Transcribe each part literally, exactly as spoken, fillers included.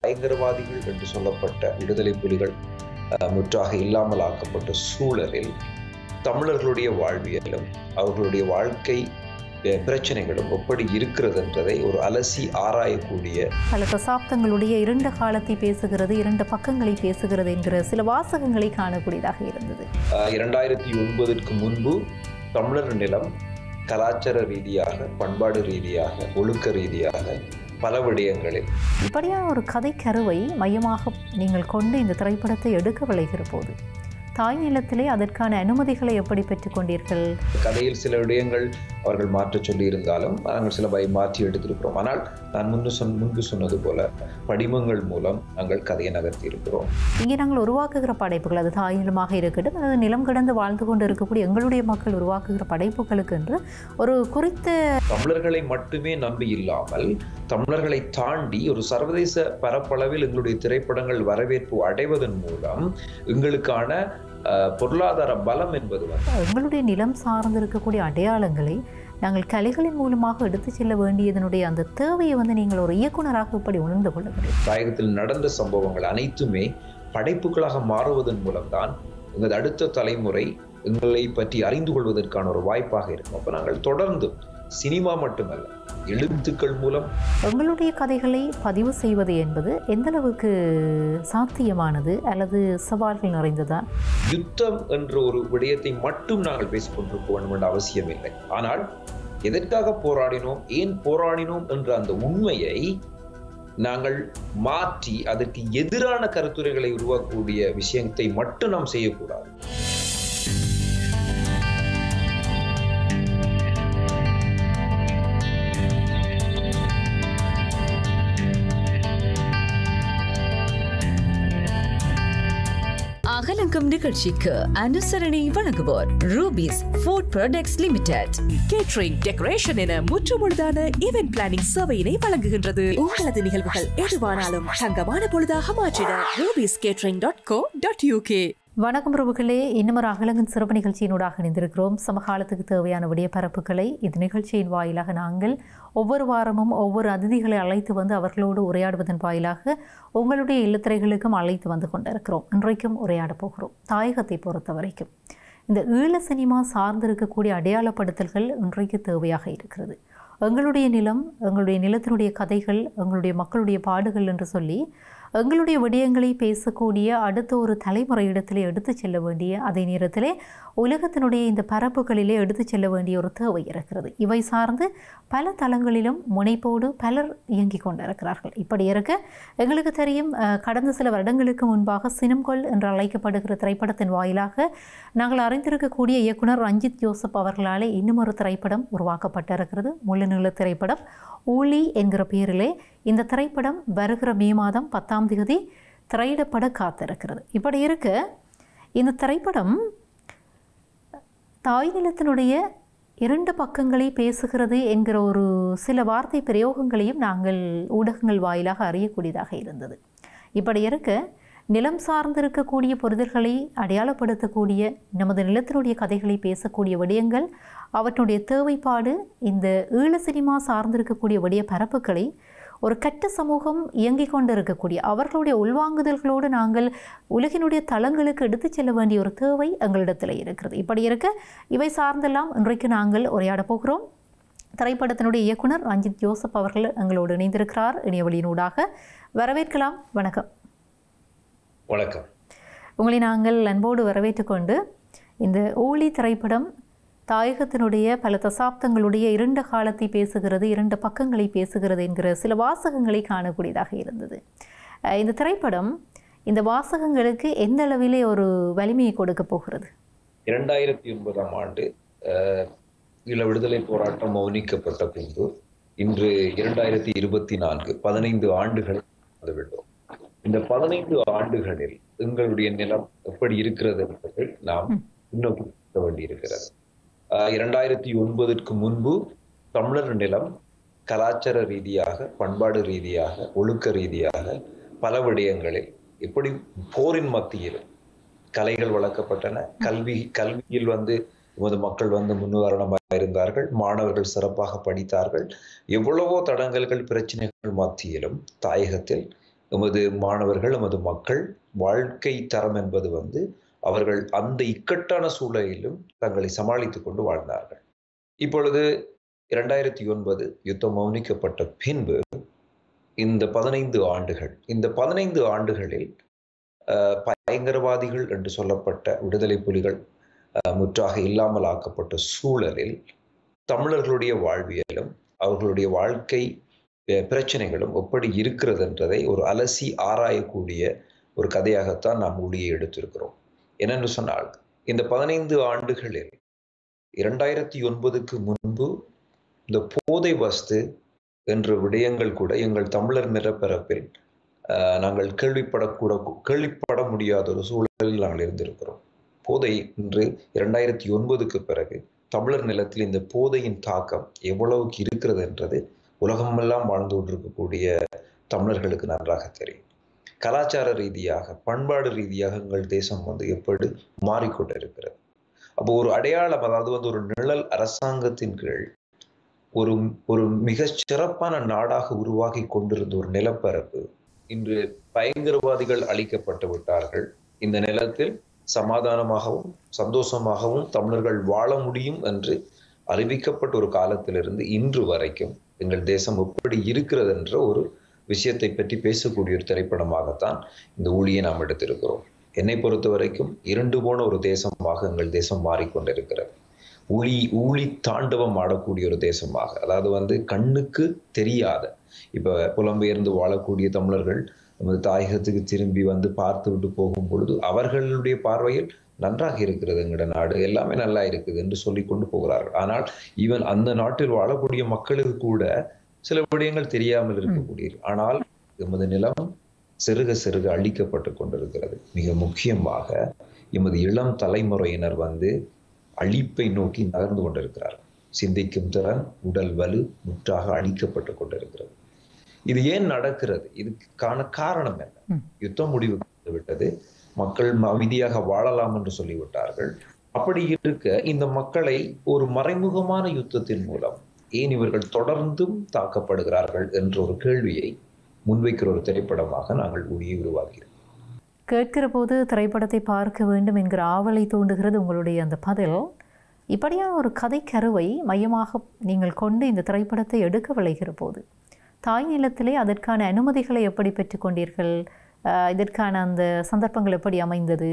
பயங்கரவாதிகள் என்று சொல்லப்பட்ட விடுதலை புலிகள் முற்றாக இல்லாமல் ஆக்கப்பட்ட சூழலில் தமிழர்களுடைய வாழ்வியலும் அவர்களுடைய வாழ்க்கை பிரச்சனைகளும் எப்படி இருக்கிறது என்பதை ஒரு அலசி ஆராயக்கூடிய பல தசாப்தங்களுடைய இரண்டு காலத்தை பேசுகிறது, இரண்டு பக்கங்களை பேசுகிறது என்கிற சில வாசகங்களை காணக்கூடியதாக இருந்தது. இரண்டாயிரத்தி ஒன்பதற்கு முன்பு தமிழர் நிலம் கலாச்சார ரீதியாக, பண்பாடு ரீதியாக, ஒழுக்க ரீதியாக பல விடயங்களில் இப்படியான ஒரு கதை கருவை மையமாக நீங்கள் கொண்டு இந்த திரைப்படத்தை எடுக்க விளைகிற போது தாய் நிலத்திலே அதற்கான அனுமதிகளை எப்படி பெற்றுக்கொண்டீர்கள்? கதையில் சில விடயங்கள் அவர்கள் மாற்ற சொல்லி இருந்தாலும் நாங்கள் சில பை மாற்றி எடுத்திருக்கிறோம். ஆனால் நான் முன்பு சொன் முன்பு சொன்னது போல படிமங்கள் மூலம் நாங்கள் கதையை நகர்த்தி இருக்கிறோம். இங்கே நாங்கள் உருவாக்குகிற படைப்புகள் அது தாய் நிலமாக இருக்கட்டும், அது நிலம் கடந்து வாழ்ந்து கொண்டு இருக்கக்கூடிய எங்களுடைய மக்கள் உருவாக்குகிற படைப்புகளுக்கு என்று ஒரு குறித்த தமிழர்களை மட்டுமே நம்பி இல்லாமல் தமிழர்களை தாண்டி ஒரு சர்வதேச பரப்பளவில் எங்களுடைய திரைப்படங்கள் வரவேற்பு அடைவதன் மூலம் எங்களுக்கான பொருளாதார பலம் என்பது எங்களுடைய நிலம் சார்ந்து இருக்கக்கூடிய அடையாளங்களை நாங்கள் கலைகளின் மூலமாக எடுத்து செல்ல வேண்டியதனுடைய அந்த தேவையை வந்து நீங்கள் ஒரு இயக்குனராக இப்படி உணர்ந்து கொள்ளுங்கள். தாயகத்தில் நடந்த சம்பவங்கள் அனைத்துமே படைப்புகளாக மாறுவதன் மூலம்தான் எங்களது அடுத்த தலைமுறை எங்களை பற்றி அறிந்து கொள்வதற்கான ஒரு வாய்ப்பாக இருக்கும். அப்போ நாங்கள் தொடர்ந்து சினிமா மட்டுமல்ல, எழுத்துக்கள் மூலம் எங்களுடைய கதைகளை பதிவு செய்வது என்பது எந்த அளவுக்கு சாத்தியமானது அல்லது சவால்கள் நிறைந்ததா? யுத்தம் என்ற ஒரு விடயத்தை மட்டும் நாங்கள் பேசிக்கொண்டிருக்க வேண்டும் என்ற அவசியம் இல்லை. ஆனால் எதற்காக போராடினோம், ஏன் போராடினோம் என்ற அந்த உண்மையை நாங்கள் மாற்றி அதற்கு எதிரான கருத்துரைகளை உருவாக்கக்கூடிய விஷயத்தை மட்டும் நாம் செய்யக்கூடாது. அகலங்கம் நிகழ்ச்சிக்கு அனுசரணை வழங்குவோர் rupees food products limited. Catering, decoration என முற்றுமுழுதான ஈவென்ட் பிளானிங் சேவையினை வழங்குகின்றது. உங்களது நிகழ்வுகள் எதுவானாலும் தங்கமான பொழுதாக மாற்றிட rupees catering dot co dot UK. வணக்கம் உறவுகளே, இன்னும் ஒரு அகலங்கன் சிறப்பு நிகழ்ச்சியினூடாக இணைந்திருக்கிறோம். சமகாலத்துக்கு தேவையான விடிய பரப்புகளை இந்த நிகழ்ச்சியின் வாயிலாக நாங்கள் ஒவ்வொரு வாரமும் ஒவ்வொரு அதிதிகளை அழைத்து வந்து அவர்களோடு உரையாடுவதன் வாயிலாக உங்களுடைய இல்லத்திரைகளுக்கும் அழைத்து வந்து கொண்டிருக்கிறோம். இன்றைக்கும் உரையாட போகிறோம். தாயகத்தை பொறுத்த வரைக்கும் இந்த ஈழ சினிமா சார்ந்திருக்கக்கூடிய அடையாளப்படுத்தல்கள் இன்றைக்கு தேவையாக இருக்கிறது. எங்களுடைய நிலம், எங்களுடைய நிலத்தினுடைய கதைகள், எங்களுடைய மக்களுடைய பாடுகள் என்று சொல்லி எங்களுடைய விடயங்களை பேசக்கூடிய அடுத்த ஒரு தலைமுறையிடத்திலே எடுத்து செல்ல வேண்டிய, அதே நேரத்திலே உலகத்தினுடைய இந்த பரப்புகளிலே எடுத்து செல்ல வேண்டிய ஒரு தேவை இருக்கிறது. இவை சார்ந்து பல தளங்களிலும் முனைப்போடு பலர் இயங்கிக் கொண்டிருக்கிறார்கள். இப்படி இருக்க எங்களுக்கு தெரியும், கடந்த சில வருடங்களுக்கு முன்பாக சினம்கொள் என்று அழைக்கப்படுகிற திரைப்படத்தின் வாயிலாக நாங்கள் அறிந்திருக்கக்கூடிய இயக்குனர் ரஞ்சித் ஜோசப் அவர்களாலே இன்னும் ஒரு திரைப்படம் உருவாக்கப்பட்டிருக்கிறது. முழு நீள திரைப்படம் ஊழி என்கிற பெயரிலே இந்த திரைப்படம் வருகிற மே மாதம் பத்தாம் தேதி திரையிடப்பட காத்திருக்கிறது. இப்படி இருக்க இந்த திரைப்படம் தாய் நிலத்தினுடைய இரண்டு பக்கங்களை பேசுகிறது என்கிற ஒரு சில வார்த்தை பிரயோகங்களையும் நாங்கள் ஊடகங்கள் வாயிலாக அறியக்கூடியதாக இருந்தது. இப்படி இருக்க நிலம் சார்ந்திருக்கக்கூடிய புரிதல்களை அடையாளப்படுத்தக்கூடிய, நமது நிலத்தினுடைய கதைகளை பேசக்கூடிய விடயங்கள், அவற்றுடைய தேவைப்பாடு, இந்த ஈழ சினிமா சார்ந்திருக்கக்கூடிய விடய பரப்புகளை ஒரு கட்ட சமூகம் இயங்கிக் கொண்டு இருக்கக்கூடிய அவர்களுடைய உள்வாங்குதல்களோடு நாங்கள் உலகினுடைய தளங்களுக்கு எடுத்து செல்ல வேண்டிய ஒரு தேவை எங்களிடத்தில் இருக்கிறது. இப்படி இருக்க இவை சார்ந்தெல்லாம் இன்றைக்கு நாங்கள் உரையாட போகிறோம். திரைப்படத்தினுடைய இயக்குனர் ரஞ்சித் ஜோசப் அவர்கள் எங்களோடு இணைந்திருக்கிறார் இணையவழியினூடாக. வரவேற்கலாம். வணக்கம். வணக்கம். உங்களை நாங்கள் அன்போடு வரவேற்று கொண்டு இந்த ஊழி திரைப்படம் தாயகத்தினுடைய பல தசாப்தங்களுடைய இரண்டு காலத்தை பேசுகிறது, இரண்டு பக்கங்களை பேசுகிறது என்கிற சில வாசகங்களை காணக்கூடியதாக இருந்தது. இந்த திரைப்படம் இந்த வாசகங்களுக்கு எந்த அளவிலே ஒரு வலிமையை கொடுக்க போகிறது? இரண்டாயிரத்தி ஒன்பதாம் ஆண்டு ஈழ விடுதலை போராட்டம் மௌனிக்கப்பட்ட பின்பு இன்று இரண்டாயிரத்தி இருபத்தி நான்கு பதினைந்து ஆண்டுகள் வந்துவிட்டோம். இந்த பதினைந்து ஆண்டுகளில் எங்களுடைய நிலம் எப்படி இருக்கிறது என்பதை நாம் முன்னோக்கி வேண்டியிருக்கிறது. இரண்டாயிரத்தி ஒன்பதற்கு முன்பு தமிழர் நிலம் கலாச்சார ரீதியாக, பண்பாடு ரீதியாக, ஒழுக்க ரீதியாக பல விடயங்களில் எப்படி போரின் மத்தியில் கலைகள் வளர்க்கப்பட்டன. கல்வி கல்வியில் வந்து எமது மக்கள் வந்து முன்னுதாரணமாக இருந்தார்கள். மாணவர்கள் சிறப்பாக படித்தார்கள். எவ்வளவோ தடங்கல்கள், பிரச்சனைகள் மத்தியிலும் தாயகத்தில் எமது மாணவர்கள் எமது மக்கள் வாழ்க்கை தரம் என்பது வந்து அவர்கள் அந்த இக்கட்டான சூழலிலும் தங்களை சமாளித்துக் கொண்டு வாழ்ந்தார்கள். இப்பொழுது இரண்டாயிரத்தி ஒன்பது யுத்தம் மௌனிக்கப்பட்ட பின்பு இந்த பதினைந்து ஆண்டுகள் இந்த பதினைந்து ஆண்டுகளில் பயங்கரவாதிகள் என்று சொல்லப்பட்ட விடுதலை புலிகள் முற்றாக இல்லாமல் ஆக்கப்பட்ட சூழலில் தமிழர்களுடைய வாழ்வியலும் அவர்களுடைய வாழ்க்கை பிரச்சனைகளும் எப்படி இருக்கிறது என்றதை ஒரு அலசி ஆராயக்கூடிய ஒரு கதையாகத்தான் நாம் ஊழியை எடுத்திருக்கிறோம். என்னென்னு சொன்னால், இந்த பதினைந்து ஆண்டுகளில் இரண்டாயிரத்தி ஒன்பதுக்கு முன்பு இந்த போதை வஸ்து என்ற விடயங்கள் கூட எங்கள் தமிழர் நிலப்பரப்பில் நாங்கள் கேள்விப்படக்கூட கேள்விப்பட முடியாத ஒரு சூழலில் நாங்கள் இருந்திருக்கிறோம். போதை இன்று இரண்டாயிரத்தி ஒன்பதுக்கு பிறகு தமிழர் நிலத்தில் இந்த போதையின் தாக்கம் எவ்வளவுக்கு இருக்கிறது என்றது உலகமெல்லாம் வாழ்ந்து கொண்டிருக்கக்கூடிய தமிழர்களுக்கு நன்றாக தெரியும். கலாச்சார ரீதியாக பண்பாடு ரீதியாக எங்கள் தேசம் வந்து எப்படி மாறிக்கொண்டிருக்கிறது. அப்போ ஒரு அடையாளம், அதாவது வந்து ஒரு நிழல் அரசாங்கத்தின் கீழ் ஒரு ஒரு மிக சிறப்பான நாடாக உருவாகி கொண்டிருந்த ஒரு நிலப்பரப்பு இன்று பயங்கரவாதிகள் அழிக்கப்பட்டு விட்டார்கள். இந்த நிலத்தில் சமாதானமாகவும் சந்தோஷமாகவும் தமிழர்கள் வாழ முடியும் என்று அறிவிக்கப்பட்ட ஒரு காலத்திலிருந்து இன்று வரைக்கும் எங்கள் தேசம் எப்படி இருக்கிறது என்ற ஒரு விஷயத்தை பற்றி பேசக்கூடிய ஒரு திரைப்படமாகத்தான் இந்த ஊழியை நாம் எடுத்திருக்கிறோம். என்னை பொறுத்த வரைக்கும் இரண்டு போன ஒரு தேசமாக எங்கள் தேசம் மாறிக்கொண்டிருக்கிறது. ஊழி ஊழி தாண்டவம் ஆடக்கூடிய ஒரு தேசமாக, அதாவது வந்து கண்ணுக்கு தெரியாத, இப்ப புலம்பெயர்ந்து வாழக்கூடிய தமிழர்கள் நமது தாயகத்துக்கு திரும்பி வந்து பார்த்து விட்டு போகும் பொழுது அவர்களுடைய பார்வையில் நன்றாக இருக்கிறது, எங்களோட நாடு எல்லாமே நல்லா இருக்குது என்று சொல்லி கொண்டு போகிறார்கள். ஆனால் ஈவன் அந்த நாட்டில் வாழக்கூடிய மக்களுக்கு கூட சில விடயங்கள் தெரியாமல் இருக்கக்கூடிய, ஆனால் எமது நிலம் சிறுக சிறுக அழிக்கப்பட்டு கொண்டிருக்கிறது. மிக முக்கியமாக எமது இளம் தலைமுறையினர் வந்து அழிப்பை நோக்கி நகர்ந்து கொண்டிருக்கிறார்கள். சிந்திக்கும் திறன், உடல் வலு முற்றாக அழிக்கப்பட்டு கொண்டிருக்கிறது. இது ஏன் நடக்கிறது? இதுக்கான காரணம் என்ன? யுத்தம் முடிவு விட்டது, மக்கள் அமைதியாக வாழலாம் என்று சொல்லிவிட்டார்கள். அப்படி இருக்க இந்த மக்களை ஒரு மறைமுகமான யுத்தத்தின் மூலம் ஏன் இவர்கள் தொடர்ந்தும் தாக்கப்படுகிறார்கள் என்ற ஒரு கேள்வியை முன்வைக்கிற ஒரு திரைப்படமாக நாங்கள் ஊழியை உருவாக்கிறோம். கேட்கிற போது திரைப்படத்தை பார்க்க வேண்டும் என்கிற ஆவலை தூண்டுகிறது உங்களுடைய அந்த பதில். இப்படியான ஒரு கதை கருவை மையமாக நீங்கள் கொண்டு இந்த திரைப்படத்தை எடுக்க விளைகிற போது தாய் நிலத்திலே அதற்கான அனுமதிகளை எப்படி பெற்றுக்கொண்டீர்கள்? இதற்கான அந்த சந்தர்ப்பங்கள் எப்படி அமைந்தது?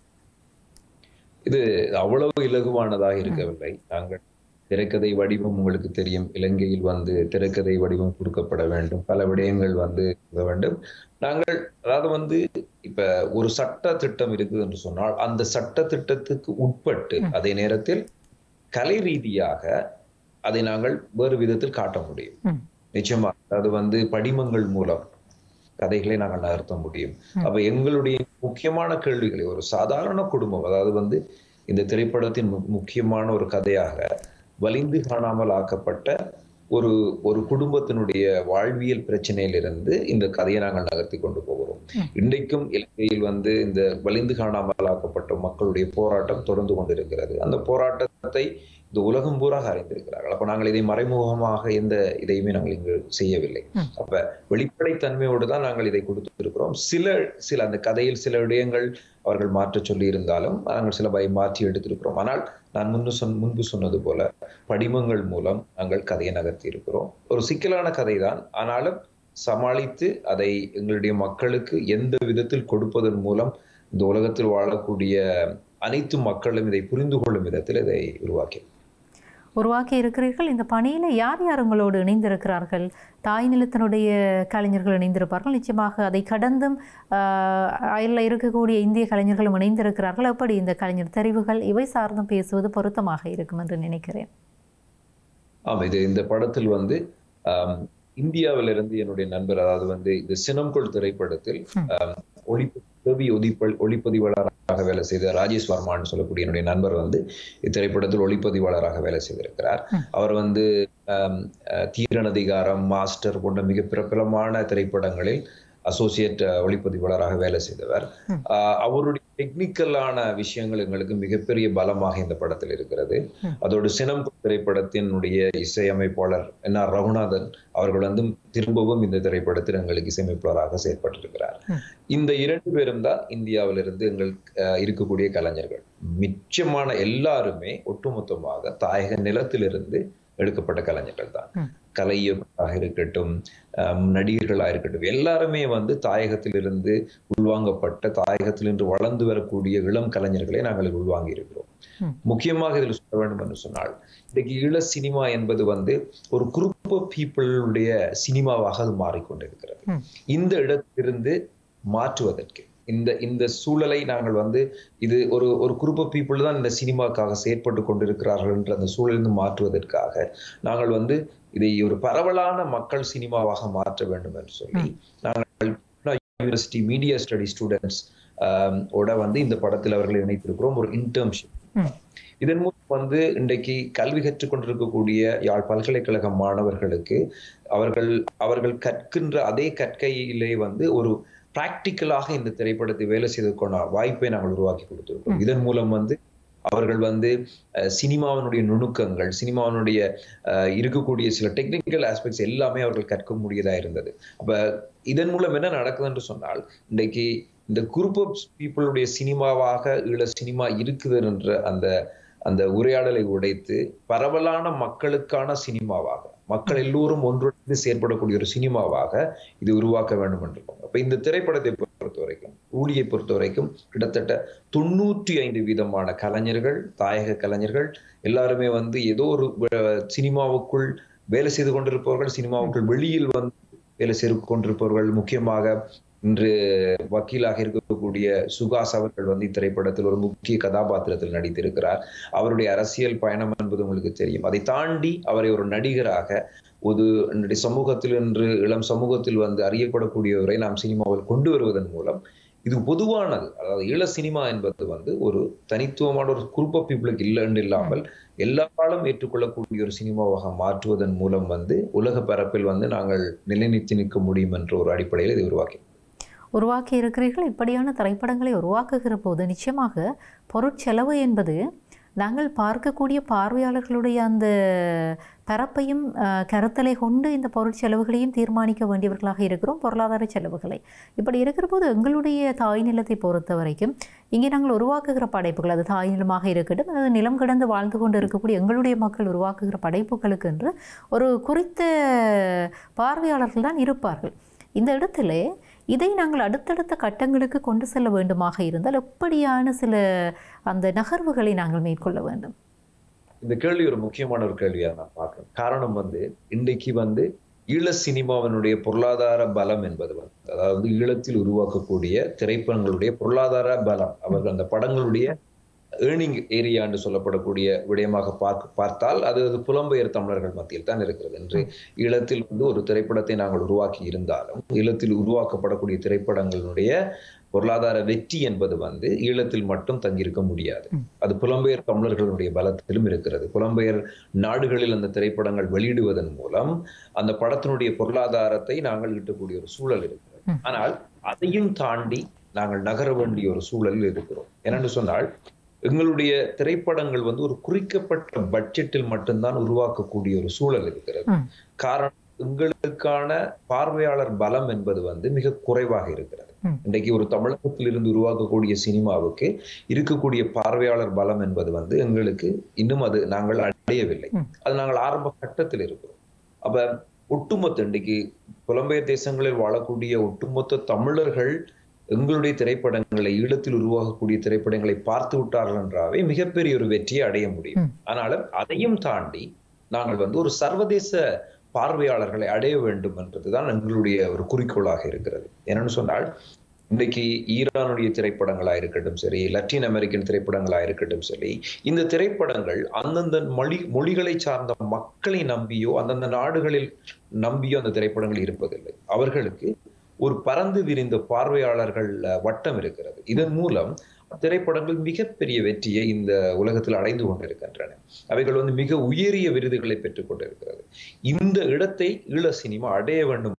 இது அவ்வளவு இலகுவானதாக இருக்கவில்லை. நாங்கள் திரைக்கதை வடிவம் உங்களுக்கு தெரியும், இலங்கையில் வந்து திரைக்கதை வடிவம் கொடுக்கப்பட வேண்டும், பல விடயங்கள் வந்து வேண்டும். நாங்கள் அதாவது வந்து இப்ப ஒரு சட்ட திட்டம் இருக்குது என்று சொன்னால் அந்த சட்ட திட்டத்துக்கு உட்பட்டு அதே நேரத்தில் கலை ரீதியாக அதை நாங்கள் வேறு விதத்தில் காட்ட முடியும். நிச்சயமா அது வந்து படிமங்கள் மூலம் கதைகளை நாங்கள் நகர்த்த முடியும். அப்ப எங்களுடைய முக்கியமான கேள்விகளை ஒரு சாதாரண குடும்பம், அதாவது வந்து இந்த திரைப்படத்தின் முக்கியமான ஒரு கதையாக வலிந்து காணாமல் ஆக்கப்பட்ட ஒரு ஒரு குடும்பத்தினுடைய வாழ்வியல் பிரச்சனையிலிருந்து இந்த கதையை நாங்கள் நகர்த்தி கொண்டு போகிறோம். இன்றைக்கும் இலங்கையில் வந்து இந்த வலிந்து காணாமல் ஆக்கப்பட்ட மக்களுடைய போராட்டம் தொடர்ந்து கொண்டிருக்கிறது. அந்த போராட்டத்தை இந்த உலகம் பூராக அறிந்திருக்கிறார்கள். அப்ப நாங்கள் இதை மறைமுகமாக எந்த இதையுமே நாங்கள் இங்கு செய்யவில்லை. அப்ப வெளிப்படைத்தன்மையோடு தான் நாங்கள் இதை கொடுத்திருக்கிறோம். சில சில அந்த கதையில் சில விடயங்கள் அவர்கள் மாற்ற சொல்லி இருந்தாலும் நாங்கள் சில பய மாற்றி எடுத்திருக்கிறோம். ஆனால் நான் முன்பு சொன் முன்பு சொன்னது போல படிமங்கள் மூலம் நாங்கள் கதையை நகர்த்தி இருக்கிறோம். ஒரு சிக்கலான கதை தான், ஆனாலும் சமாளித்து அதை எங்களுடைய மக்களுக்கு எந்த விதத்தில் கொடுப்பதன் மூலம் இந்த உலகத்தில் வாழக்கூடிய அனைத்து மக்களும் இதை புரிந்து கொள்ளும் விதத்தில் இதை உருவாக்கி உருவாக்கி இருக்கிறீர்கள். இந்த பணியில் யார் யார் உங்களோடு இணைந்திருக்கிறார்கள்? தாய் நிலத்தினுடைய கலைஞர்கள் இணைந்திருப்பார்கள், நிச்சயமாக அதை கடந்தும் அயலில் இருக்கக்கூடிய இந்திய கலைஞர்களும் இணைந்திருக்கிறார்கள். எப்படி இந்த கலைஞர் தெரிவுகள் இவை சார்ந்தும் பேசுவது பொருத்தமாக இருக்கும் என்று நினைக்கிறேன். ஆமாம், இது இந்த படத்தில் வந்து இந்தியாவிலிருந்து என்னுடைய நண்பர், அதாவது வந்து இந்த சினம்கொள் திரைப்படத்தில் ஒளிப்பு ஒதிப்ப ஒளிப்பதிவாளராக வேலை செய்த ராஜேஷ் வர்மான்னு சொல்லக்கூடிய என்னுடைய நண்பர் வந்து இத்திரைப்படத்தில் ஒளிப்பதிவாளராக வேலை செய்திருக்கிறார். அவர் வந்து தீரனதிகாரம், மாஸ்டர் போன்ற மிக பிரபலமான திரைப்படங்களில் அசோசியேட் ஒளிப்பதிவாளராக வேலை செய்தவர். அவருடைய டெக்னிக்கலான விஷயங்கள் எங்களுக்கு மிகப்பெரிய பலமாக இந்த படத்தில் இருக்கிறது. அதோடு சினம் திரைப்படத்தினுடைய இசையமைப்பாளர் என் ஆர் ரகுநாதன் அவர்கள் வந்து திரும்பவும் இந்த திரைப்படத்தில் எங்களுக்கு இசையமைப்பாளராக செயற்பட்டிருக்கிறார். இந்த இரண்டு பேரும் தான் இந்தியாவிலிருந்து எங்கள் இருக்கக்கூடிய கலைஞர்கள். மிச்சமான எல்லாருமே ஒட்டுமொத்தமாக தாயக நிலத்திலிருந்து எடுக்கப்பட்ட கலைஞர்கள் தான். கலை இயக்குநராக இருக்கட்டும், நடிகர்களாக இருக்கட்டும், எல்லாருமே வந்து தாயகத்திலிருந்து உள்வாங்கப்பட்ட தாயகத்திலிருந்து வளர்ந்து வரக்கூடிய இளம் கலைஞர்களை நாங்கள் உள்வாங்கி இருக்கிறோம். முக்கியமாக இதில் சொல்ல வேண்டும் என்று சொன்னால், இன்றைக்கு ஈழ சினிமா என்பது வந்து ஒரு குரூப் ஆஃப் பீப்புளுடைய சினிமாவாக அது மாறிக்கொண்டிருக்கிறது. இந்த இடத்திலிருந்து மாற்றுவதற்கு இந்த இந்த சூழலை நாங்கள் வந்து இது ஒரு ஒரு குரூப் ஆஃப் பீப்புள் தான் இந்த சினிமாக்காக செயற்பட்டு கொண்டிருக்கிறார்கள் என்ற அந்த சூழலிருந்து மாற்றுவதற்காக நாங்கள் வந்து இதை ஒரு பரவலான மக்கள் சினிமாவாக மாற்ற வேண்டும் என்று சொல்லி நாங்கள் யூனிவர்சிட்டி மீடியா ஸ்டடி ஸ்டூடெண்ட்ஸ் ஓட வந்து இந்த படத்தில் அவர்களை இணைத்திருக்கிறோம். ஒரு இன்டர்ன்ஷிப். இதன் மூலம் வந்து இன்றைக்கு கல்வி கற்றுக் கொண்டிருக்கக்கூடிய யாழ் பல்கலைக்கழக மாணவர்களுக்கு அவர்கள் அவர்கள் கற்கின்ற அதே கற்கையிலே வந்து ஒரு பிராக்டிக்கலாக இந்த திரைப்படத்தை வேலை செய்வதற்கான வாய்ப்பை நாங்கள் உருவாக்கி கொடுத்திருக்கோம். இதன் மூலம் வந்து அவர்கள் வந்து சினிமாவினுடைய நுணுக்கங்கள், சினிமாவினுடைய இருக்கக்கூடிய சில டெக்னிக்கல் ஆஸ்பெக்ட்ஸ் எல்லாமே அவர்கள் கற்க முடியதா இருந்தது. அப்ப இதன் மூலம் என்ன நடக்குது என்று சொன்னால், இன்றைக்கு இந்த குரூப் ஆஃப் பீப்புளுடைய சினிமாவாக ஈழ சினிமா இருக்குது என்ற அந்த அந்த உரையாடலை உடைத்து பரவலான மக்களுக்கான சினிமாவாக, மக்கள் எல்லோரும் ஒன்றுடன் செயற்படக்கூடிய ஒரு சினிமாவாக இது உருவாக்க வேண்டும் என்று. அப்ப இந்த திரைப்படத்தை பொறுத்த வரைக்கும், ஊழியை பொறுத்த வரைக்கும் கிட்டத்தட்ட தொண்ணூற்றி ஐந்து வீதமான கலைஞர்கள், தாயக கலைஞர்கள் எல்லாருமே வந்து ஏதோ ஒரு சினிமாவுக்குள் வேலை செய்து கொண்டிருப்பவர்கள், சினிமாவுக்குள் வெளியில் வந்து வேலை செய்து கொண்டிருப்பவர்கள். முக்கியமாக இன்று வக்கீலாக இருக்கக்கூடிய சுகாஸ் அவர்கள் வந்து இத்திரைப்படத்தில் ஒரு முக்கிய கதாபாத்திரத்தில் நடித்திருக்கிறார். அவருடைய அரசியல் பயணம் என்பது உங்களுக்கு தெரியும். அதை தாண்டி அவரை ஒரு நடிகராக ஒரு சமூகத்தில் இன்று இளம் சமூகத்தில் வந்து அறியப்படக்கூடியவரை நாம் சினிமாவில் கொண்டு வருவதன் மூலம் இது பொதுவானது. அதாவது ஈழ சினிமா என்பது வந்து ஒரு தனித்துவமான ஒரு குரூப் ஆஃப் பீப்புளுக்கு இல்லை என்று இல்லாமல் எல்லா காலம் ஏற்றுக்கொள்ளக்கூடிய ஒரு சினிமாவாக மாற்றுவதன் மூலம் வந்து உலக பரப்பில் வந்து நாங்கள் நிலைநிறுத்தி நிற்க முடியும் என்ற ஒரு அடிப்படையில் இதை உருவாக்கி உருவாக்கி இருக்கிறீர்கள். இப்படியான திரைப்படங்களை உருவாக்குகிற போது நிச்சயமாக பொருட்செலவு என்பது நாங்கள் பார்க்கக்கூடிய பார்வையாளர்களுடைய அந்த பரப்பையும் கருத்தலை கொண்டு இந்த பொருட்செலவுகளையும் தீர்மானிக்க வேண்டியவர்களாக இருக்கிறோம், பொருளாதார செலவுகளை. இப்படி இருக்கிற போது எங்களுடைய தாய் நிலத்தை பொறுத்த வரைக்கும் இங்கே நாங்கள் உருவாக்குகிற படைப்புகள், அது தாய் நிலமாக இருக்கட்டும், அது நிலம் கடந்து வாழ்ந்து கொண்டு இருக்கக்கூடிய எங்களுடைய மக்கள் உருவாக்குகிற படைப்புகளுக்கு என்று ஒரு குறித்த பார்வையாளர்கள் தான் இருப்பார்கள். இந்த இடத்துல இதை நாங்கள் அடுத்தடுத்த கட்டங்களுக்கு கொண்டு செல்ல வேண்டுமாக இருந்தால் எப்படியான சில அந்த நகர்வுகளை நாங்கள் மேற்கொள்ள வேண்டும்? இந்த கேள்வி ஒரு முக்கியமான ஒரு கேள்வியாக நான் பார்க்கிறேன். காரணம் வந்து இன்றைக்கு வந்து ஈழ சினிமாவினுடைய பொருளாதார பலம் என்பது வந்து, அதாவது ஈழத்தில் உருவாக்கக்கூடிய திரைப்படங்களுடைய பொருளாதார பலம், அவர்கள் அந்த படங்களுடைய ஏர்னிங் ஏரியா என்று சொல்லப்படக்கூடிய விடயமாக பார்க்க பார்த்தால் அது அது புலம்பெயர் தமிழர்கள் மத்தியில் தான் இருக்கிறது. என்று ஈழத்தில் வந்து ஒரு திரைப்படத்தை நாங்கள் உருவாக்கி இருந்தாலும் ஈழத்தில் உருவாக்கப்படக்கூடிய திரைப்படங்களுடைய பொருளாதார வெற்றி என்பது வந்து ஈழத்தில் மட்டும் தங்கியிருக்க முடியாது. அது புலம்பெயர் தமிழர்களுடைய பலத்திலும் இருக்கிறது. புலம்பெயர் நாடுகளில் அந்த திரைப்படங்கள் வெளியிடுவதன் மூலம் அந்த படத்தினுடைய பொருளாதாரத்தை நாங்கள் ஈட்டக்கூடிய ஒரு சூழல் இருக்கிறது. ஆனால் அதையும் தாண்டி நாங்கள் நகர வேண்டிய ஒரு சூழலில் இருக்கிறோம். என்னென்று சொன்னால், எங்களுடைய திரைப்படங்கள் வந்து ஒரு குறிக்கப்பட்ட பட்ஜெட்டில் மட்டும்தான் உருவாக்கக்கூடிய ஒரு சூழல் இருக்கிறது. காரணம், எங்களுக்கான பார்வையாளர் பலம் என்பது வந்து மிக குறைவாக இருக்கிறது. இன்றைக்கு ஒரு தமிழகத்தில் இருந்து உருவாக்கக்கூடிய சினிமாவுக்கு இருக்கக்கூடிய பார்வையாளர் பலம் என்பது வந்து எங்களுக்கு இன்னும் அது நாங்கள் அடையவில்லை. அது நாங்கள் ஆரம்ப கட்டத்தில் இருக்கிறோம். அப்ப ஒட்டுமொத்த இன்றைக்கு புலம்பெயர் தேசங்களில் வாழக்கூடிய ஒட்டுமொத்த தமிழர்கள் எங்களுடைய திரைப்படங்களை, ஈழத்தில் உருவாகக்கூடிய திரைப்படங்களை பார்த்து விட்டார்கள் என்றாவே மிகப்பெரிய ஒரு வெற்றியை அடைய முடியும். ஆனாலும் அதையும் தாண்டி நாங்கள் வந்து ஒரு சர்வதேச பார்வையாளர்களை அடைய வேண்டும் என்றதுதான் எங்களுடைய ஒரு குறிக்கோளாக இருக்கிறது. என்னன்னு சொன்னால், இன்றைக்கு ஈரானுடைய திரைப்படங்களா இருக்கட்டும் சரி, லத்தீன் அமெரிக்கன் திரைப்படங்களா இருக்கட்டும் சரி, இந்த திரைப்படங்கள் அந்தந்த மொழி மொழிகளை சார்ந்த மக்களை நம்பியோ அந்தந்த நாடுகளில் நம்பியோ அந்த திரைப்படங்கள் இருப்பதில்லை. அவர்களுக்கு ஒரு பறந்து விரிந்த பார்வையாளர்கள் வட்டம் இருக்கிறது. இதன் மூலம் திரைப்படங்கள் மிகப்பெரிய வெற்றியை இந்த உலகத்தில் அடைந்து கொண்டிருக்கின்றன. அவைகள் வந்து மிக உயரிய விருதுகளை பெற்றுக் கொண்டிருக்கிறது. இந்த இடத்தை ஈழ சினிமா அடைய வேண்டும்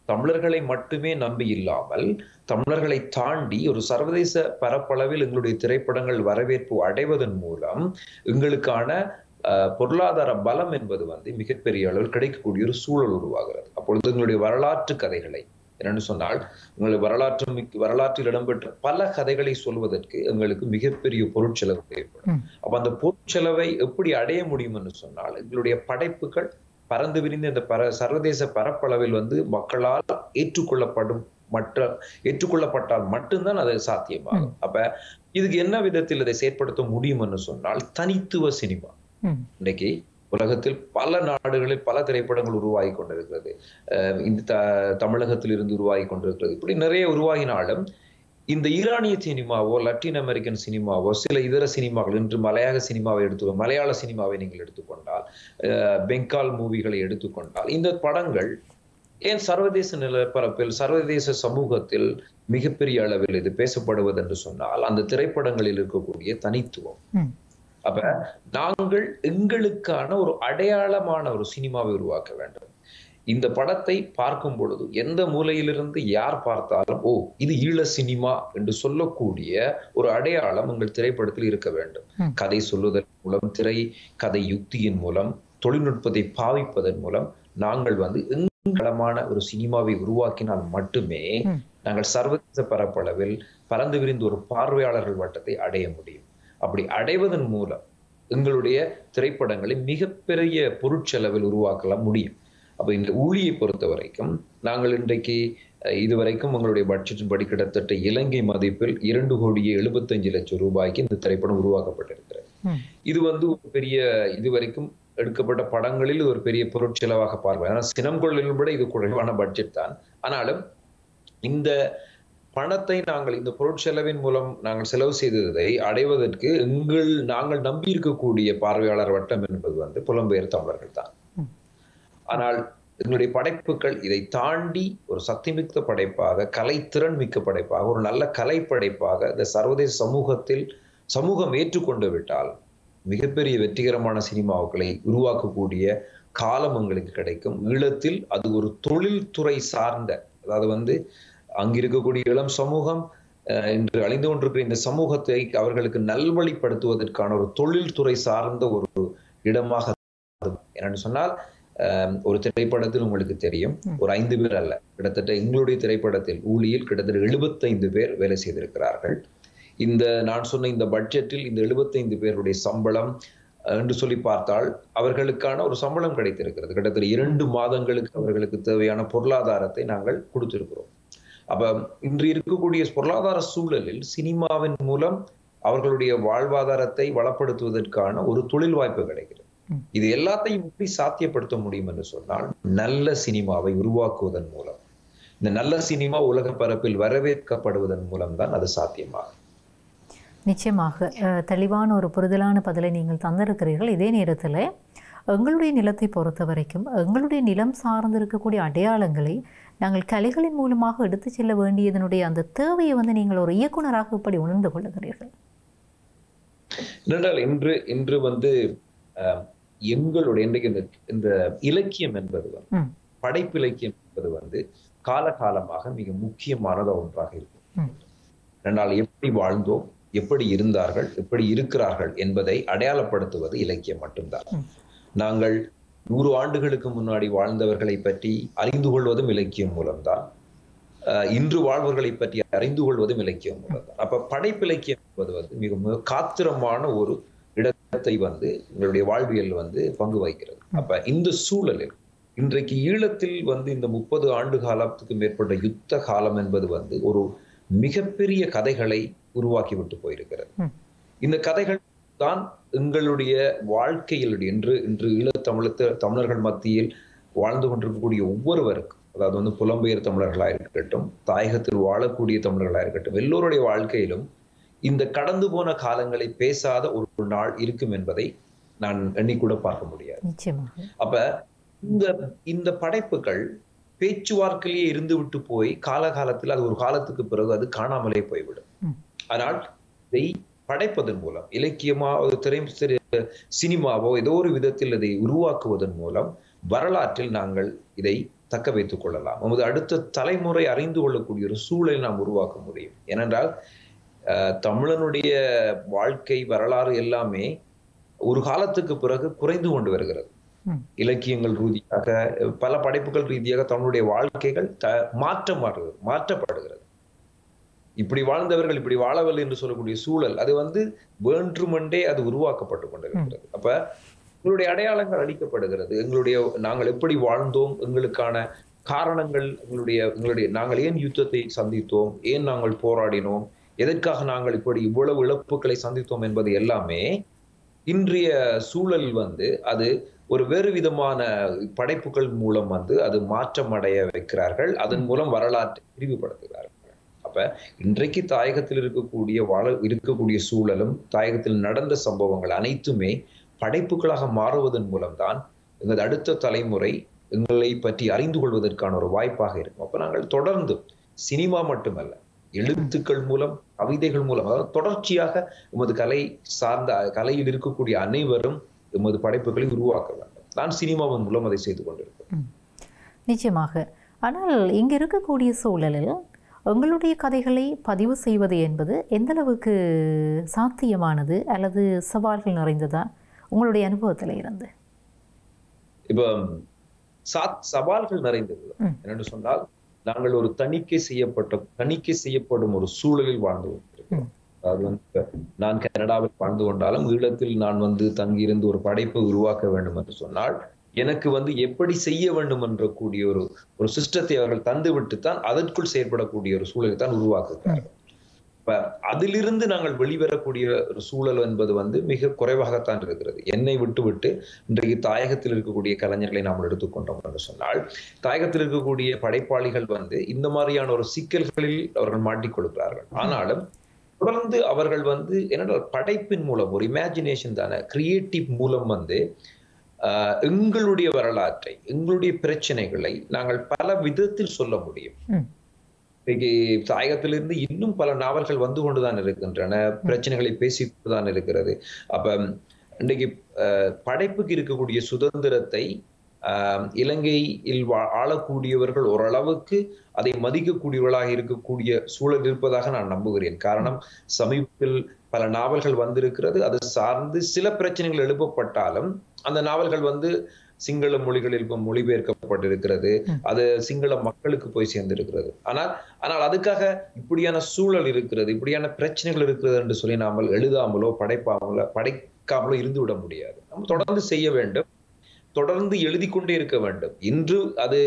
தமிழர்களை மட்டுமே நம்பி இல்லாமல் தமிழர்களை தாண்டி ஒரு சர்வதேச பரப்பளவில் எங்களுடைய திரைப்படங்கள் வரவேற்பு அடைவதன் மூலம் எங்களுக்கான பொருளாதார பலம் என்பது வந்து மிகப்பெரிய அளவில் கிடைக்கக்கூடிய ஒரு சூழல் உருவாகிறது. அப்பொழுது எங்களுடைய வரலாற்று கதைகளை என்னன்னு சொன்னால் உங்களுடைய வரலாற்று வரலாற்றில் இடம்பெற்ற பல கதைகளை சொல்வதற்கு எங்களுக்கு மிகப்பெரிய பொருட்செலவு தேவைப்படும். அப்ப அந்த பொருட்செலவை எப்படி அடைய முடியும் என்று சொன்னால் எங்களுடைய படைப்புகள் பறந்து விரிந்த இந்த பர சர்வதேச பரப்பளவில் வந்து மக்களால் ஏற்றுக்கொள்ளப்படும் மற்ற ஏற்றுக்கொள்ளப்பட்டால் மட்டும்தான் அது சாத்தியமாகும். அப்ப இதுக்கு என்ன விதத்தில் இதை செயற்படுத்த முடியும் என்று சொன்னால் தனித்துவ சினிமா. இன்னைக்கு உலகத்தில் பல நாடுகளில் பல திரைப்படங்கள் உருவாகி கொண்டிருக்கிறது. இந்த த தமிழகத்தில் இருந்து உருவாகி கொண்டிருக்கிறது. இப்படி நிறைய உருவாகினாலும் இந்த ஈரானிய சினிமாவோ லத்தீன் அமெரிக்கன் சினிமாவோ சில இதர சினிமாக்கள் இன்று மலையாள சினிமாவை எடுத்து மலையாள சினிமாவை நீங்கள் எடுத்துக்கொண்டால் பெங்கால் மூவிகளை எடுத்துக்கொண்டால் இந்த படங்கள் ஏன் சர்வதேச நிலப்பரப்பில் சர்வதேச சமூகத்தில் மிகப்பெரிய அளவில் இது பேசப்படுவது என்று சொன்னால் அந்த திரைப்படங்களில் இருக்கக்கூடிய தனித்துவம். அப்ப நாங்கள் எங்களுக்கான ஒரு அடையாளமான ஒரு சினிமாவை உருவாக்க வேண்டும். இந்த படத்தை பார்க்கும் பொழுது எந்த மூலையிலிருந்து யார் பார்த்தாலும் ஓ இது ஈழ சினிமா என்று சொல்லக்கூடிய ஒரு அடையாளம் உங்கள் திரைப்படத்தில் இருக்க வேண்டும். கதை சொல்லுவதன் மூலம் திரை கதை யுக்தியின் மூலம் தொழில்நுட்பத்தை பாவிப்பதன் மூலம் நாங்கள் வந்து எங்களமான ஒரு சினிமாவை உருவாக்கினால் மட்டுமே நாங்கள் சர்வதேச பரப்பளவில் பறந்து விரிந்து ஒரு பார்வையாளர்கள் வட்டத்தை அடைய முடியும். அப்படி அடைவதன் மூலம் எங்களுடைய திரைப்படங்களை மிகப்பெரிய பொருட்செலவில் உருவாக்கலாம் முடியும். அப்ப இந்த ஊழியை பொறுத்த வரைக்கும் நாங்கள் இன்றைக்கு இதுவரைக்கும் உங்களுடைய பட்ஜெட்டின் படி கிட்டத்தட்ட இலங்கை மதிப்பில் இரண்டு கோடியே எழுபத்தஞ்சு லட்சம் ரூபாய்க்கு இந்த திரைப்படம் உருவாக்கப்பட்டிருக்கிறது. இது வந்து ஒரு பெரிய இதுவரைக்கும் எடுக்கப்பட்ட படங்களில் ஒரு பெரிய பொருட்செலவாக பார்வை. ஆனால் சினம்கொள்ளிலும் விட இது குறைவான பட்ஜெட் தான். ஆனாலும் இந்த பணத்தை நாங்கள் இந்த பொருட்செலவின் மூலம் நாங்கள் செலவு செய்ததை அடைவதற்கு எங்கள் நாங்கள் நம்பி இருக்கக்கூடிய பார்வையாளர் வட்டம் என்பது வந்து புலம்பெயர் தமிழர்கள் தான். ஆனால் எங்களுடைய படைப்புகள் இதை தாண்டி ஒரு சக்திமிக்க படைப்பாக கலைத்திறன் மிக்க படைப்பாக ஒரு நல்ல கலை படைப்பாக இந்த சர்வதேச சமூகத்தில் சமூகம் ஏற்றுக்கொண்டு விட்டால் மிகப்பெரிய வெற்றிகரமான சினிமாக்களை உருவாக்கக்கூடிய காலம் எங்களுக்கு கிடைக்கும். ஈழத்தில் அது ஒரு தொழில்துறை சார்ந்த, அதாவது வந்து அங்கிருக்கக்கூடிய இளம் சமூகம் இன்று அழிந்து கொண்டிருக்கிற இந்த சமூகத்தை அவர்களுக்கு நல்வழிப்படுத்துவதற்கான ஒரு தொழில்துறை சார்ந்த ஒரு இடமாக என்னன்னு சொன்னால் ஒரு திரைப்படத்தில் உங்களுக்கு தெரியும் ஒரு ஐந்து பேர் அல்ல, கிட்டத்தட்ட எங்களுடைய திரைப்படத்தில் ஊழியில் கிட்டத்தட்ட எழுபத்தைந்து பேர் வேலை செய்திருக்கிறார்கள். இந்த நான் சொன்ன இந்த பட்ஜெட்டில் இந்த எழுபத்தைந்து பேருடைய சம்பளம் என்று சொல்லி பார்த்தால் அவர்களுக்கான ஒரு சம்பளம் கிடைத்திருக்கிறது. கிட்டத்தட்ட இரண்டு மாதங்களுக்கு அவர்களுக்கு தேவையான பொருளாதாரத்தை நாங்கள் கொடுத்திருக்கிறோம். அப்ப இன்று இருக்கக்கூடிய பொருளாதார சூழலில் சினிமாவின் மூலம் அவர்களுடைய வாழ்வாதாரத்தை வளப்படுத்துவதற்கான ஒரு தொழில் வாய்ப்பு கிடைக்கிறது. இது எல்லாத்தையும் எப்படி சாத்தியப்படுத்த முடியும் என்று சொன்னால் நல்ல சினிமாவை உருவாக்குவதன் மூலம், இந்த நல்ல சினிமா உலக பரப்பில் வரவேற்கப்படுவதன் மூலம் தான் அது சாத்தியமாகும். நிச்சயமாக தெளிவான ஒரு புரிதலான பதிலை நீங்கள் தந்திருக்கிறீர்கள். இதே நேரத்தில் எங்களுடைய நிலத்தை பொறுத்த வரைக்கும் எங்களுடைய நிலம் சார்ந்திருக்கக்கூடிய அடையாளங்களை நாங்கள் கலைகளின் மூலமாக எடுத்து செல்ல வேண்டியதனுடைய அந்த தேவையை வந்து நீங்கள் ஒரு இயக்குனராக இப்படி உணர்ந்து கொள்ளுகிறீர்கள். என்றால் இன்று இன்று வந்து எங்களுடைய இன்றைக்கு இந்த இந்த இலக்கியம் என்பது வந்து படைப்பு இலக்கியம் என்பது வந்து காலகாலமாக மிக முக்கியமானது ஒன்றாக இருக்கும். ரெண்டால் எப்படி வாழ்ந்தோம், எப்படி இருந்தார்கள், எப்படி இருக்கிறார்கள் என்பதை அடையாளப்படுத்துவது இலக்கியம் மட்டும்தான். நாங்கள் நூறு ஆண்டுகளுக்கு முன்னாடி வாழ்ந்தவர்களை பற்றி அறிந்து கொள்வதும் இலக்கியம் மூலம்தான். இன்று வாழ்வர்களை பற்றி அறிந்து கொள்வதும் இலக்கியம் மூலம்தான். அப்ப படைப்பிலக்கியம் என்பது வந்து மிக காத்திரமான ஒரு இடத்தை வந்து எங்களுடைய வாழ்வியல் வந்து பங்கு வகிக்கிறது. அப்ப இந்த சூழலில் இன்றைக்கு ஈழத்தில் வந்து இந்த முப்பது ஆண்டு காலத்துக்கு மேற்பட்ட யுத்த காலம் என்பது வந்து ஒரு மிகப்பெரிய கதைகளை உருவாக்கி விட்டு போயிருக்கிறது. இந்த கதைகள் தான் எங்களுடைய வாழ்க்கையில் இன்று இன்று ஈழத்தமிழ தமிழர்கள் மத்தியில் வாழ்ந்து கொண்டிருக்கக்கூடிய ஒவ்வொருவருக்கும், அதாவது வந்து புலம்பெயர் தமிழர்களாக இருக்கட்டும், தாயகத்தில் வாழக்கூடிய தமிழர்களாக இருக்கட்டும், எல்லோருடைய வாழ்க்கையிலும் இந்த கடந்து போன காலங்களை பேசாத ஒரு நாள் இருக்கும் என்பதை நான் எண்ணிக்கூட பார்க்க முடியாது. அப்ப இந்த இந்த படைப்புகள் பேச்சுவார்த்தையிலேயே இருந்து விட்டு போய் காலகாலத்தில் அது ஒரு காலத்துக்கு பிறகு அது காணாமலே போய்விடும். ஆனால் இதை படைப்பதன் மூலம் இலக்கியமா திரை சினிமாவோ ஏதோ ஒரு விதத்தில் அதை உருவாக்குவதன் மூலம் வரலாற்றில் நாங்கள் இதை தக்க வைத்துக் கொள்ளலாம். நமது அடுத்த தலைமுறை அறிந்து கொள்ளக்கூடிய ஒரு சூழலை நாம் உருவாக்க முடியும். ஏனென்றால் தமிழனுடைய வாழ்க்கை வரலாறு எல்லாமே ஒரு காலத்துக்கு பிறகு குறைந்து கொண்டு வருகிறது. இலக்கியங்கள் ரீதியாக பல படைப்புகள் ரீதியாக தமிழுடைய வாழ்க்கைகள் த மாற்றம் மாற்றப்படுகிறது. இப்படி வாழ்ந்தவர்கள் இப்படி வாழவில்லை என்று சொல்லக்கூடிய சூழல் அது வந்து வேண்டுமென்றே அது உருவாக்கப்பட்டு கொண்டிருக்கிறது. அப்ப எங்களுடைய அடையாளங்கள் அளிக்கப்படுகிறது. எங்களுடைய நாங்கள் எப்படி வாழ்ந்தோம், எங்களுக்கான காரணங்கள், எங்களுடைய எங்களுடைய நாங்கள் ஏன் யுத்தத்தை சந்தித்தோம், ஏன் நாங்கள் போராடினோம், எதற்காக நாங்கள் இப்படி இவ்வளவு இழப்புகளை சந்தித்தோம் என்பது எல்லாமே இன்றைய சூழல் வந்து அது ஒரு வேறு விதமான படைப்புகள் மூலம் வந்து அது மாற்றம் அடைய வைக்கிறார்கள். அதன் மூலம் வரலாற்றை விரிவுபடுத்துகிறார்கள். அப்ப இன்றைக்கு தாயகத்தில் இருக்கக்கூடிய வாழ இருக்கக்கூடிய சூழலும் தாயகத்தில் நடந்த சம்பவங்கள் அனைத்துமே படைப்புகளாக மாறுவதன் மூலம்தான் எங்களது அடுத்த தலைமுறை எங்களை பற்றி அறிந்து கொள்வதற்கான ஒரு வாய்ப்பாக இருக்கும். அப்ப நாங்கள் தொடர்ந்து சினிமா மட்டுமல்ல, எழுத்துக்கள் மூலம், கவிதைகள் மூலம், அதாவது தொடர்ச்சியாக எமது கலை சார்ந்த கலையில் இருக்கக்கூடிய அனைவரும் எமது படைப்புகளை உருவாக்க வேண்டும். நான் சினிமாவின் மூலம் அதை செய்து கொண்டிருக்கிறேன். நிச்சயமாக. ஆனால் இங்க இருக்கக்கூடிய சூழலில் உங்களுடைய கதைகளை பதிவு செய்வது என்பது எந்த அளவுக்கு சாத்தியமானது அல்லது சவால்கள் நிறைந்ததா உங்களுடைய அனுபவத்தில் இருந்து? இப்ப சவால்கள் நிறைந்தது என்று சொன்னால், நாங்கள் ஒரு தணிக்கை செய்யப்பட்ட தணிக்கை செய்யப்படும் ஒரு சூழலில் வாழ்ந்து கொண்டிருக்கிறோம். அதாவது வந்து நான் கனடாவில் வாழ்ந்து கொண்டாலும் ஈழத்தில் நான் வந்து தங்கியிருந்து ஒரு படைப்பை உருவாக்க வேண்டும் என்று சொன்னால் எனக்கு வந்து எப்படி செய்ய வேண்டும் என்ற கூடிய ஒரு ஒரு சிஸ்டத்தை அவர்கள் தந்து விட்டுத்தான் அதற்குள் செயற்படக்கூடிய ஒரு சூழலை தான் உருவாக்குகிறார்கள். இப்ப அதிலிருந்து நாங்கள் வெளிவரக்கூடிய ஒரு சூழல் என்பது வந்து மிக குறைவாகத்தான் இருக்கிறது. என்னை விட்டு விட்டு இன்றைக்கு தாயகத்தில் இருக்கக்கூடிய கலைஞர்களை நாம் எடுத்துக்கொண்டோம் என்று சொன்னால், தாயகத்தில் இருக்கக்கூடிய படைப்பாளிகள் வந்து இந்த மாதிரியான ஒரு சிக்கல்களில் அவர்கள் மாட்டிக்கொள்கிறார்கள். ஆனாலும் தொடர்ந்து அவர்கள் வந்து என்னென்ன படைப்பின் மூலம், ஒரு இமேஜினேஷன் தானே, கிரியேட்டிவ் மூலம் வந்து ஆஹ் எங்களுடைய வரலாற்றை, எங்களுடைய பிரச்சனைகளை நாங்கள் பல விதத்தில் சொல்ல முடியும். இன்னைக்கு தாயகத்திலிருந்து இன்னும் பல நாவல்கள் வந்து கொண்டுதான் இருக்கின்றன, பிரச்சனைகளை பேசிக்கொண்டுதான் இருக்கிறது. அப்ப இன்னைக்கு படைப்புக்கு இருக்கக்கூடிய சுதந்திரத்தை ஆஹ் இலங்கையில் ஆளக்கூடியவர்கள் ஓரளவுக்கு அதை மதிக்கக்கூடியவர்களாக இருக்கக்கூடிய சூழல் இருப்பதாக நான் நம்புகிறேன். காரணம், சமீபத்தில் பல நாவல்கள் வந்திருக்கிறது. அது சார்ந்து சில பிரச்சனைகள் எழுப்பப்பட்டாலும் அந்த நாவல்கள் வந்து சிங்கள மொழிகளில் மொழிபெயர்க்கப்பட்டிருக்கிறது. அது சிங்கள மக்களுக்கு போய் சேர்ந்திருக்கிறது. ஆனால் ஆனால் அதுக்காக இப்படியான சூழல் இருக்கிறது, இப்படியான பிரச்சனைகள் இருக்கிறது என்று சொல்லி நாமல் எழுதாமலோ படைப்பாமலோ படைக்காமலோ இருந்து விட முடியாது. நம்ம தொடர்ந்து செய்ய வேண்டும், தொடர்ந்து எழுதி கொண்டே இருக்க வேண்டும். இன்று அது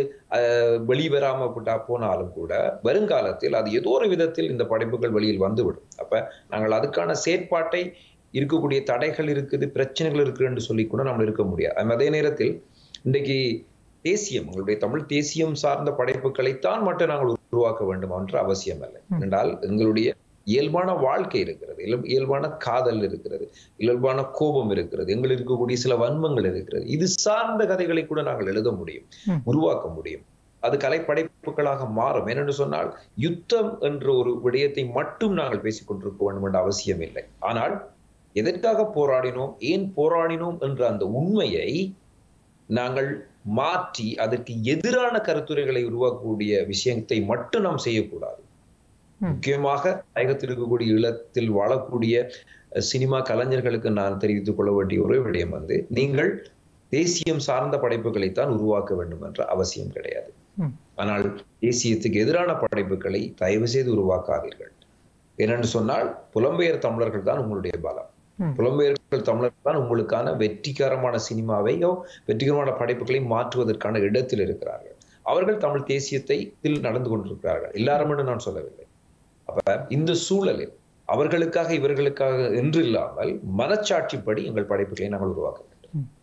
வெளிவராம போனாலும் கூட வருங்காலத்தில் அது ஏதோ ஒரு விதத்தில் இந்த படைப்புகள் வெளியில் வந்துவிடும். அப்ப நாங்கள் அதுக்கான செயற்பாட்டை, இருக்கக்கூடிய தடைகள் இருக்குது, பிரச்சனைகள் இருக்குது என்று சொல்லி கூட நம்ம இருக்க முடியாது. அதே நேரத்தில் இன்றைக்கு தேசியம், எங்களுடைய தமிழ் தேசியம் சார்ந்த படைப்புகளைத்தான் மட்டும் நாங்கள் உருவாக்க வேண்டும் என்ற அவசியம் இல்லை. என்றால் எங்களுடைய இயல்பான வாழ்க்கை இருக்கிறது, இயல்பான காதல் இருக்கிறது, இயல்பான கோபம் இருக்கிறது, எங்களுக்கு இருக்கக்கூடிய சில வன்மங்கள் இருக்கிறது. இது சார்ந்த கதைகளை கூட நாங்கள் எழுத முடியும், உருவாக்க முடியும். அது கலைப்படைப்புகளாக மாறும். என்னென்று சொன்னால், யுத்தம் என்ற ஒரு விடயத்தை மட்டும் நாங்கள் பேசிக் கொண்டிருக்க வேண்டும் என்ற அவசியம் இல்லை. ஆனால் எதற்காக போராடினோம், ஏன் போராடினோம் என்ற அந்த உண்மையை நாங்கள் மாற்றி அதற்கு எதிரான கருத்துரைகளை உருவாக்கக்கூடிய விஷயத்தை மட்டும் நாம் செய்யக்கூடாது. முக்கியமாக தாயகத்தில் இருக்கக்கூடிய ஈழத்தில் வாழக்கூடிய சினிமா கலைஞர்களுக்கு நான் தெரிவித்துக் கொள்ள வேண்டிய ஒரே விடயம் வந்து, நீங்கள் தேசியம் சார்ந்த படைப்புகளைத்தான் உருவாக்க வேண்டும் என்ற அவசியம் கிடையாது. ஆனால் தேசியத்துக்கு எதிரான படைப்புகளை தயவு செய்து உருவாக்காதீர்கள். ஏனென்று சொன்னால், புலம்பெயர் தமிழர்கள் தான் உங்களுடைய பலம். புலம்பெயர்கள் தமிழர்கள் தான் உங்களுக்கான வெற்றிகரமான சினிமாவையோ வெற்றிகரமான படைப்புகளை மாற்றுவதற்கான இடத்தில் இருக்கிறார்கள். அவர்கள் தமிழ் தேசியத்தை நடந்து கொண்டிருக்கிறார்கள், எல்லாரும் என்று நான் சொல்லவில்லை. அப்ப இந்த சூழலில் அவர்களுக்காக இவர்களுக்காக என்று இல்லாமல் மனச்சாட்சிப்படி எங்கள் படைப்புகளை நாங்கள் உருவாக்க வேண்டும்.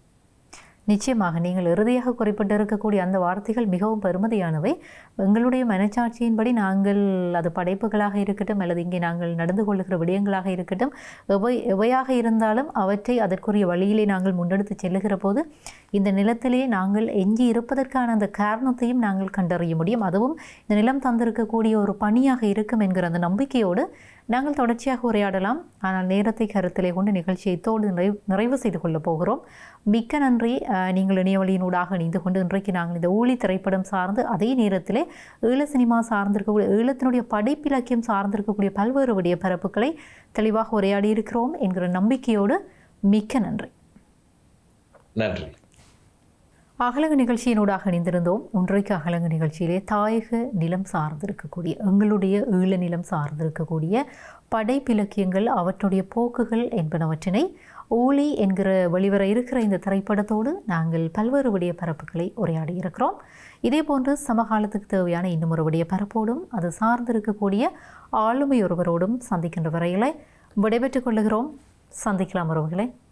நிச்சயமாக நீங்கள் இறுதியாக குறிப்பிட்டிருக்கக்கூடிய அந்த வார்த்தைகள் மிகவும் பெருமதியானவை. எங்களுடைய மனச்சாட்சியின்படி நாங்கள் அது படைப்புகளாக இருக்கட்டும் அல்லது இங்கே நாங்கள் நடந்து கொள்ளுகிற விடயங்களாக இருக்கட்டும், எவை எவையாக இருந்தாலும் அவற்றை அதற்குரிய வழியிலே நாங்கள் முன்னெடுத்து செல்லுகிற போது இந்த நிலத்திலே நாங்கள் எஞ்சி இருப்பதற்கான அந்த காரணத்தையும் நாங்கள் கண்டறிய முடியும். அதுவும் இந்த நிலம் தந்திருக்கக்கூடிய ஒரு பணியாக இருக்கும் என்கிற அந்த நம்பிக்கையோடு நாங்கள் தொடர்ச்சியாக உரையாடலாம். ஆனால் நேரத்தை கருத்திலே கொண்டு நிகழ்ச்சியை இத்தோடு நிறைவு நிறைவு செய்து கொள்ளப் போகிறோம். மிக்க நன்றி. நீங்கள் இணையவழியினூடாக இணைந்து கொண்டு இன்றைக்கு நாங்கள் இந்த ஊழி திரைப்படம் சார்ந்து அதே நேரத்திலே ஈழ சினிமா சார்ந்திருக்கக்கூடிய ஈழத்தினுடைய படைப்பிலக்கியம் சார்ந்திருக்கக்கூடிய பல்வேறு விடிய பரப்புகளை தெளிவாக உரையாடி இருக்கிறோம் என்கிற நம்பிக்கையோடு மிக்க நன்றி. நன்றி. அகலங்கு நிகழ்ச்சியினூடாக இணைந்திருந்தோம். இன்றைக்கு அகலங்கு நிகழ்ச்சியிலே தாயக நிலம் சார்ந்திருக்கக்கூடிய எங்களுடைய ஈழ நிலம் சார்ந்திருக்கக்கூடிய படைப்பிலக்கியங்கள் அவற்றுடைய போக்குகள் என்பனவற்றினை ஊழி என்கிற வெளிவர இருக்கிற இந்த திரைப்படத்தோடு நாங்கள் பல்வேறு விடிய பரப்புகளை உரையாடி இருக்கிறோம். இதே போன்று சமகாலத்துக்கு தேவையான இன்னும் ஒரு விடிய பரப்போடும் அது சார்ந்திருக்கக்கூடிய ஆளுமை ஒருவரோடும் சந்திக்கின்ற வரையிலே விடைபெற்றுக் கொள்ளுகிறோம். சந்திக்கலாம் உறவுகளை.